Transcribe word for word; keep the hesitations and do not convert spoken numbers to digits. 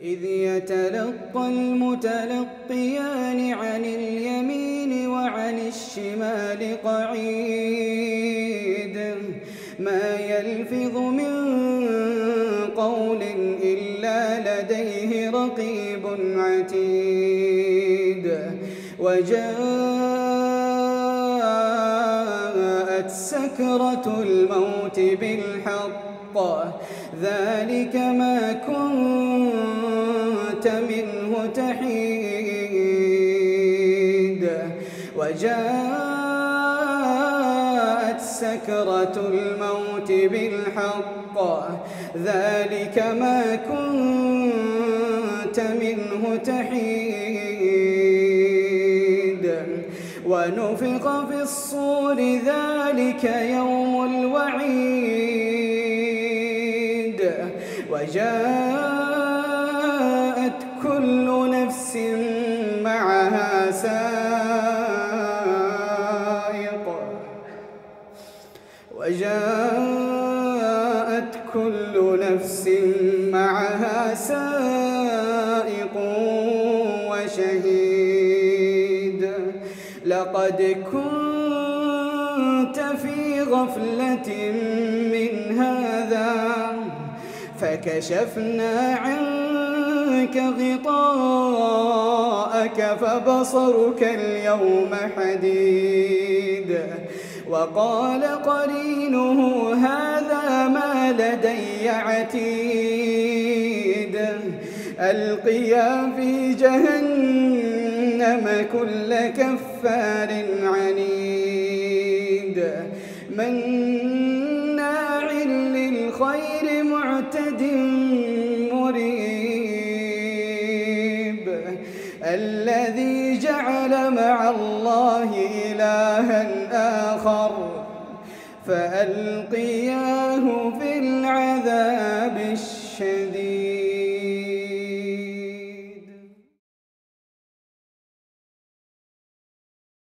إذ يتلقى المتلقيان عن اليمين وعن الشمال قعيد ما يلفظ من قول إلا لديه رقيب عتيد وجاءت سكرة الموت بالحق ذلك ما كنت منه تحيد وجاءت سكرة الموت بالحق ذلك ما كنت منه تحيد ونفخ في الصور ذلك يوم الوعيد وجاءت كل نفس معها سائق وجاءت كل نفس معها سائق وشهيد لقد كنت في غفلة من هذا فكشفنا عنك غطاءك فبصرك اليوم حديد وقال قرينه هذا ما لدي عتيد ألقيا في جهنم كل كفار عنيد مناع للخير معتد مريب الذي جعل مع الله إلها آخر فألقياه في العذاب الشديد.